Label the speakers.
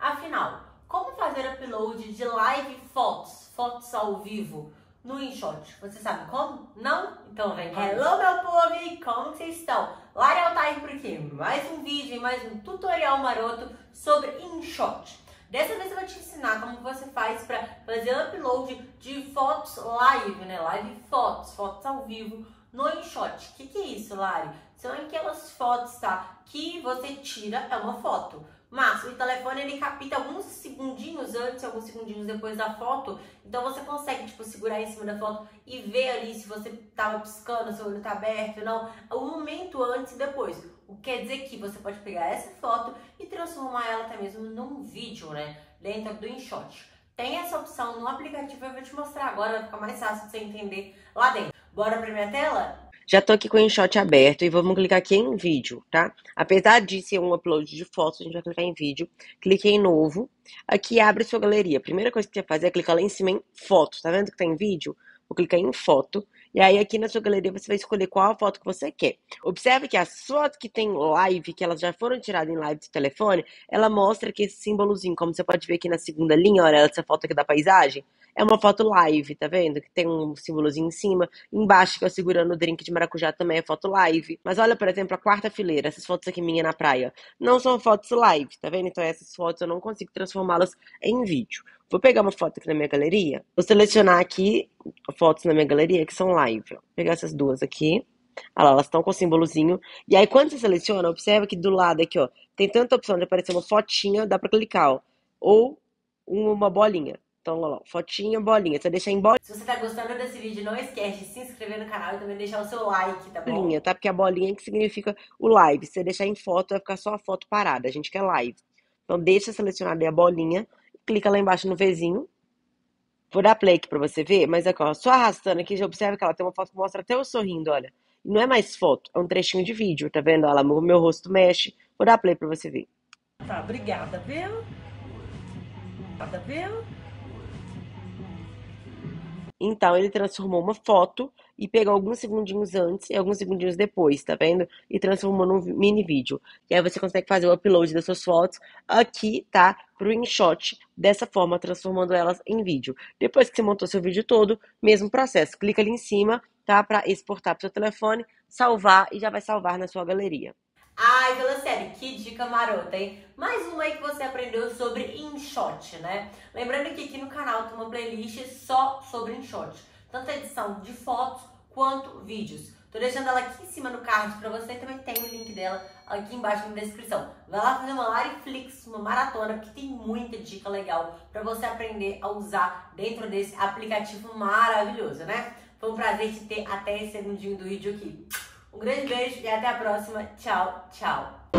Speaker 1: Afinal, como fazer upload de live fotos ao vivo no InShot? Você sabe como? Não? Então vem cá. Hello, meu povo! Como vocês estão? Lari Altair por aqui. Mais um vídeo e mais um tutorial maroto sobre InShot. Dessa vez eu vou te ensinar como você faz para fazer upload de fotos live, né? Live fotos ao vivo no InShot. O que é isso, Lari? São aquelas fotos, tá? Que você tira, é uma foto. Mas o telefone ele capta alguns segundinhos antes, alguns segundinhos depois da foto. Então você consegue, tipo, segurar em cima da foto e ver ali se você tava piscando, se o olho tá aberto ou não. O momento antes e depois. O que quer dizer que você pode pegar essa foto e transformar ela até mesmo num vídeo, né? Dentro do InShot. Tem essa opção no aplicativo, eu vou te mostrar agora, vai ficar mais fácil de você entender lá dentro. Bora pra minha tela?
Speaker 2: Já tô aqui com o InShot aberto e vamos clicar aqui em vídeo, tá? Apesar de ser um upload de fotos, a gente vai clicar em vídeo. Cliquei em novo. Aqui abre sua galeria. A primeira coisa que você vai fazer é clicar lá em cima em fotos. Tá vendo que tá em vídeo? Vou clicar em foto. E aí aqui na sua galeria você vai escolher qual a foto que você quer. Observe que as fotos que tem live, que elas já foram tiradas em live do telefone, ela mostra aqui esse símbolozinho, como você pode ver aqui na segunda linha, olha essa foto aqui da paisagem. É uma foto live, tá vendo? Que tem um símbolozinho em cima. Embaixo que eu segurando o drink de maracujá também é foto live. Mas olha, por exemplo, a quarta fileira, essas fotos aqui minha na praia. Não são fotos live, tá vendo? Então essas fotos eu não consigo transformá-las em vídeo. Vou pegar uma foto aqui na minha galeria. Vou selecionar aqui fotos na minha galeria que são live. Ó. Vou pegar essas duas aqui. Olha lá, elas estão com o símbolozinho. E aí quando você seleciona, observa que do lado aqui, ó, tem tanta opção de aparecer uma fotinha, dá pra clicar, ó. Ou uma bolinha. Então, olha lá, fotinha, bolinha. Você deixa em bolinha,
Speaker 1: Se você tá gostando desse vídeo, não esquece de se inscrever no canal e também deixar o seu like, tá bom?
Speaker 2: tá? Porque a bolinha que significa o live. Se você deixar em foto, vai ficar só a foto parada. A gente quer live. Então, deixa selecionada aí a bolinha. Clica lá embaixo no Vzinho. Vou dar play aqui pra você ver, mas aqui, ó, só arrastando aqui, já observa que ela tem uma foto que mostra até eu sorrindo, olha. E não é mais foto, é um trechinho de vídeo, tá vendo? Olha lá, meu rosto mexe. Vou dar play pra você ver.
Speaker 1: Tá, obrigada, viu? Obrigada, viu?
Speaker 2: Então, ele transformou uma foto e pegou alguns segundinhos antes e alguns segundinhos depois, tá vendo? E transformou num mini vídeo. E aí você consegue fazer o upload das suas fotos aqui, tá? Pro InShot, dessa forma, transformando elas em vídeo. Depois que você montou seu vídeo todo, mesmo processo. Clica ali em cima, tá? Pra exportar pro seu telefone, salvar e já vai salvar na sua galeria.
Speaker 1: Ai, pela série, que dica marota, hein? Mais uma aí que você aprendeu sobre InShot, né? Lembrando que aqui no canal tem uma playlist só sobre InShot. Tanto a edição de fotos quanto vídeos. Tô deixando ela aqui em cima no card pra você, também tem o link dela aqui embaixo na descrição. Vai lá fazer uma Lariflix, uma maratona, porque tem muita dica legal pra você aprender a usar dentro desse aplicativo maravilhoso, né? Foi um prazer te ter até esse segundinho do vídeo aqui. Um grande beijo e até a próxima. Tchau, tchau.